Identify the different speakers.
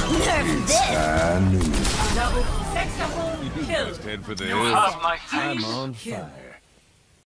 Speaker 1: Nerf this!
Speaker 2: Double sextuple kill.
Speaker 3: Just head for the
Speaker 4: You
Speaker 3: hills.
Speaker 4: have my
Speaker 2: I'm
Speaker 4: face.
Speaker 2: on fire.